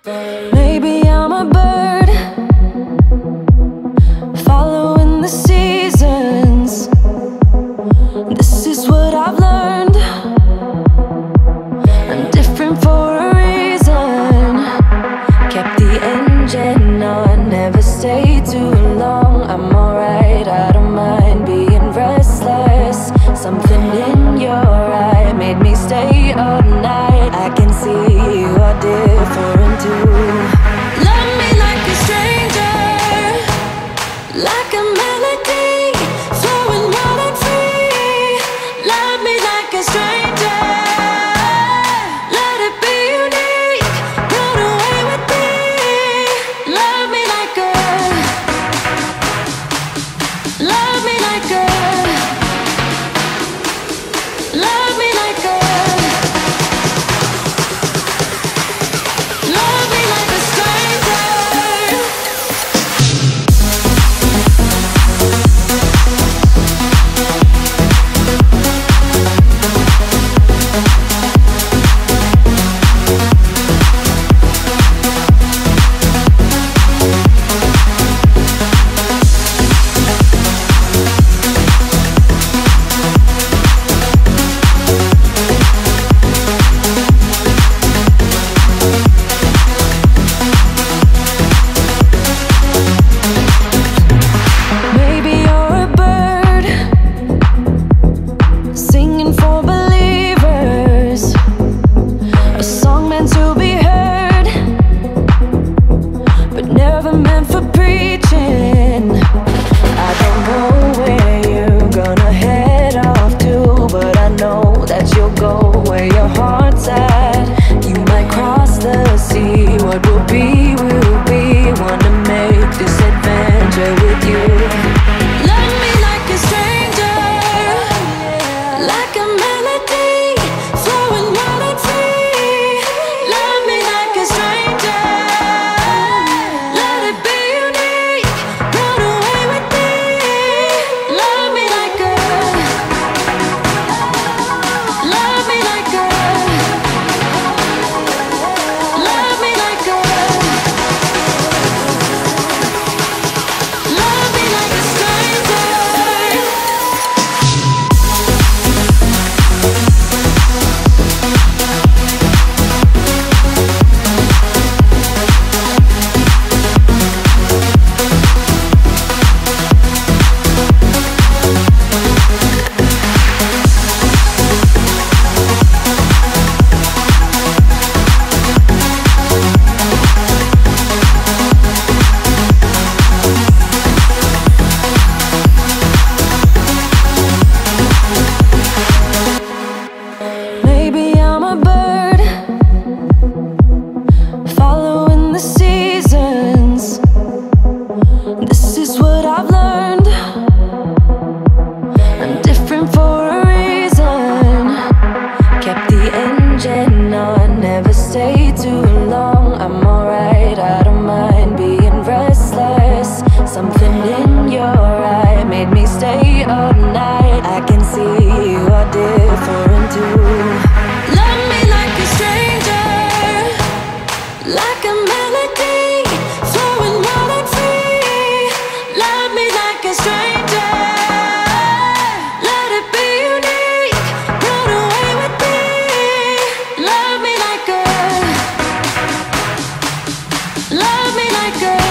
Maybe I'm a bird following the seasons. This is what I've learned. I'm different for a reason. Kept the engine on, never stay too long. I'm alright, I don't mind being restless. Something in your eye made me stay all night. I can see you are different too. Love me like a stranger, like a melody, flowing wild and free. Love me like a stranger, let it be unique, run away with me. Love me like a, love me like a, love me like a, love me like a stranger. Maybe you're a bird singing for believers, a song meant to be heard, but never meant for preaching. I don't know where you're gonna head off to, but I know that you'll go where your heart's at. You might cross the sea, what will be, will be. Wanna make this adventure with you. Love me like a stranger, like a melody, flowing wild and free. Love me like a stranger, let it be unique, run away with me. Love me like a, love me like a, love me like a, love me like a stranger. Maybe I'm a bird following the seasons. This is what I've learned. I'm different for a reason. Kept the engine on, never stay too long. I'm alright, I don't mind being restless. Something in your eye made me stay all night. I can see you are different too. Love me like a stranger, like a melody, flowing wild and free. Love me like a stranger, let it be unique, run away with me. Love me like a, love me like a,